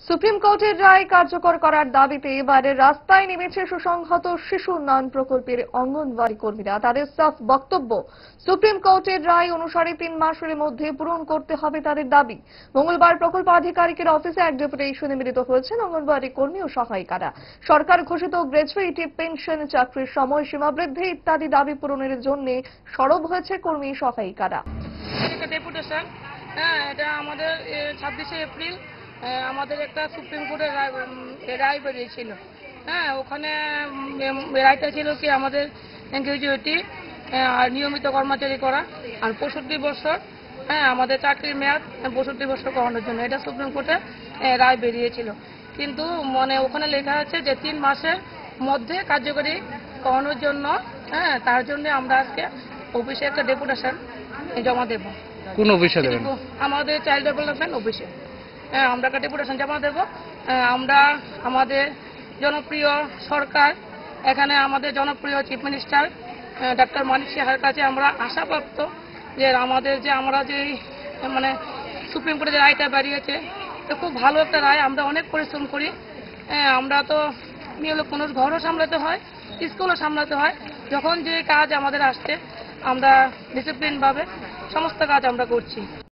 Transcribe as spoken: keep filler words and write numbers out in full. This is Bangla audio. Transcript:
সুপ্রিম কোর্টের রায় কার্যকর করার দাবিতে এবারে রাস্তায় নেমেছে সুসংহত শিশু উন্নয়ন প্রকল্পের অঙ্গনওয়াড়ি কর্মীরা। তাদের সাফ বক্তব্য, সুপ্রিম কোর্টের রায় অনুসারে তিন মাসের মধ্যে পূরণ করতে হবে তাদের দাবি। মঙ্গলবার প্রকল্প আধিকারিকের অফিসে এক ডেপুটেশনে মিলিত হয়েছেন অঙ্গনওয়াড়ি কর্মী ও সহায়িকারা। সরকার ঘোষিত গ্র্যাচুইটি, পেনশন, চাকরির সময়সীমা বৃদ্ধি ইত্যাদি দাবি পূরণের জন্য সরব হয়েছে কর্মী সহায়িকারা। ডেপুটেশন হ্যাঁ এটা আমাদের ছাব্বিশে এপ্রিল আমাদের একটা সুপ্রিম কোর্টের রায় বেরিয়েছিল। হ্যাঁ ওখানে রায়টা ছিল কি আমাদের গ্র্যাচুইটি আর নিয়মিত কর্মচারী করা আর পঁয়ষট্টি বছর হ্যাঁ আমাদের চাকরির মেয়াদ পঁয়ষট্টি বছর করানোর জন্য এটা সুপ্রিম কোর্টে রায় বেরিয়েছিল। কিন্তু মানে ওখানে লেখা আছে যে তিন মাসের মধ্যে কার্যকরী করানোর জন্য হ্যাঁ তার জন্য আমরা আজকে অফিসে একটা ডেপুটেশন জমা দেব। কোন অফিসে দেবেন? আমাদের চাইল্ড ডেভেলপমেন্ট অফিসে আমরা একটা ডেপুটেশন জমা দেব। আমরা আমাদের জনপ্রিয় সরকার, এখানে আমাদের জনপ্রিয় চিফ মিনিস্টার ডক্টর মানিক সাহার কাছে আমরা আশাপ্রাপ্ত যে আমাদের যে আমরা যে মানে সুপ্রিম কোর্টে যে রায়টা বেরিয়েছে তো খুব ভালো একটা রায়। আমরা অনেক পরিশ্রম করি, আমরা তো মেয়ে লোক মানুষ, ঘরও সামলাতে হয়, স্কুলও সামলাতে হয়। যখন যে কাজ আমাদের আসছে আমরা ডিসিপ্লিনভাবে সমস্ত কাজ আমরা করছি।